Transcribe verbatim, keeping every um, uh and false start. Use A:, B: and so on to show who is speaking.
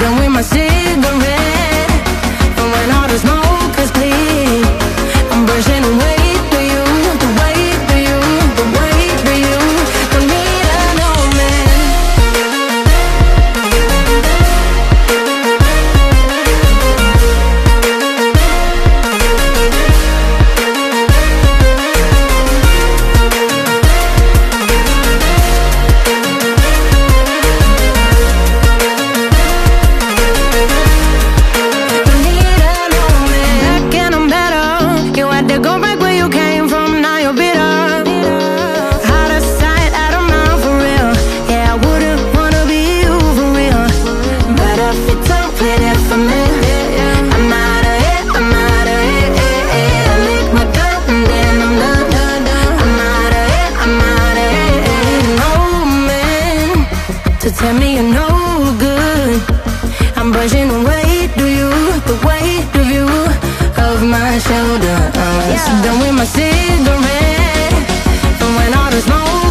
A: done with my cigarette. And when all the smoke is clear, I'm brushing away to you, the way to you, the way to you. Don't need an omen. To tell me you're no good, I'm brushing away to you, the weight of you, of my shoulder. uh, yeah. So done with my cigarette, and when all the smoke